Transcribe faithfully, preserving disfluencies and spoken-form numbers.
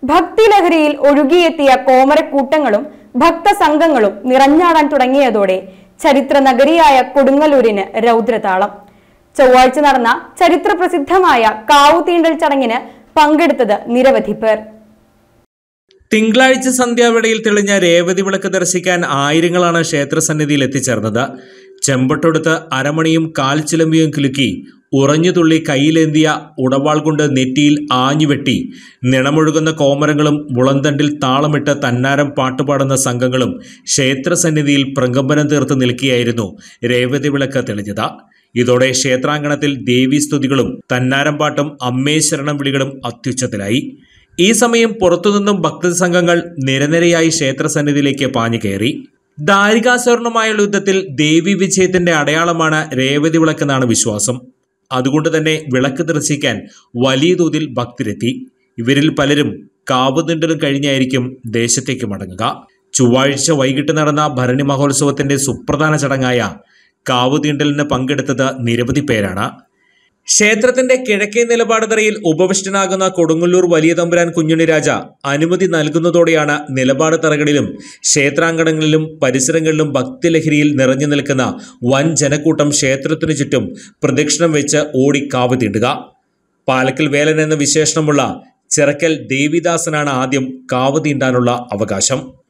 ഭക്തിലഹരിയിൽ ഒഴുകിയെത്തിയ കോമരക്കൂട്ടങ്ങളും ഭക്തസംഘങ്ങളും നിറഞ്ഞാടാൻ തുടങ്ങിയതോടെ ചരിത്ര നഗരിയായ കൊടുങ്ങല്ലൂരിന് രൗദ്രതാളം. ചൊവ്വാഴ്ച നടന്ന ചരിത്രപ്രസിദ്ധമായ കാവുതീണ്ടൽ ചടങ്ങിന് പങ്കെടുത്തത് നിരവധി പേർ. തിങ്കളാഴ്ച സന്ധ്യാവേളയിൽ തെളിഞ്ഞ രേവതി വിളക്ക് ദർശിക്കാൻ ആയിരങ്ങളാണ് ക്ഷേത്രസന്നിധിയിൽ എത്തിച്ചേർന്നത്. ചെമ്പട്ടൊടുത്ത് അരമണിയും കാൽച്ചിലമ്പിയും കിലുക്കി ഉറഞ്ഞുതുള്ളി കയ്യിലേന്തിയ ഉടവാൾ കൊണ്ട് നെറ്റിയിൽ ആഞ്ഞുവെട്ടി നിണമൊഴുകുന്ന കോമരങ്ങളും മുളന്തണ്ടിൽ താളമിട്ട് തന്നാരം പാട്ടുപാടുന്ന സംഘങ്ങളും ക്ഷേത്രസന്നിധിയിൽ പ്രകമ്പനം തീർത്ത് നിൽക്കുകയായിരുന്നു രേവതി വിളക്ക് തെളിഞ്ഞത്. ഇതോടെ ക്ഷേത്രാങ്കണത്തിൽ ദേവീസ്തുതികളും തന്നാരം പാട്ടും അമ്മേ ശരണം വിളികളും അത്യുച്ചത്തിലായി. ഈ സമയം പുറത്തുനിന്നും ഭക്തസംഘങ്ങൾ നിരനിരയായി ക്ഷേത്രസന്നിധിയിലേക്ക് പാഞ്ഞു കയറി. ദാരികാസുരനുമായുള്ള യുദ്ധത്തിൽ ദേവി വിജയത്തിന്റെ അടയാളമാണ് രേവതി വിളക്കെന്നാണ് വിശ്വാസം. അതുകൊണ്ട് തന്നെ വിളക്ക് ദർശിക്കാൻ വലിയ തോതിൽ ഭക്തരെത്തി. ഇവരിൽ പലരും കാവുതീണ്ടലും കഴിഞ്ഞായിരിക്കും ദേശത്തേക്ക് മടങ്ങുക. ചൊവ്വാഴ്ച വൈകിട്ട് നടന്ന ഭരണി മഹോത്സവത്തിന്റെ സുപ്രധാന ചടങ്ങായ കാവുതീണ്ടലിന് പങ്കെടുത്തത് നിരവധി പേരാണ്. ക്ഷേത്രത്തിന്റെ കിഴക്കേ നിലപാട് തറയിൽ ഉപവിഷ്ടനാകുന്ന കൊടുങ്ങല്ലൂർ വലിയ തമ്പുരാൻ കുഞ്ഞുണ്ണി രാജ അനുമതി നൽകുന്നതോടെയാണ് നിലപാട് തറകളിലും ക്ഷേത്രാങ്കണങ്ങളിലും പരിസരങ്ങളിലും ഭക്തിലഹരിയിൽ നിറഞ്ഞു നിൽക്കുന്ന വൻ ജനക്കൂട്ടം ക്ഷേത്രത്തിനു ചുറ്റും പ്രദക്ഷിണം വെച്ച് ഓടി കാവ് തീണ്ടുക. പാലക്കൽ വേലൻ എന്ന വിശേഷണമുള്ള ചിറക്കൽ ദേവിദാസനാണ് ആദ്യം കാവ് തീണ്ടാനുള്ള അവകാശം.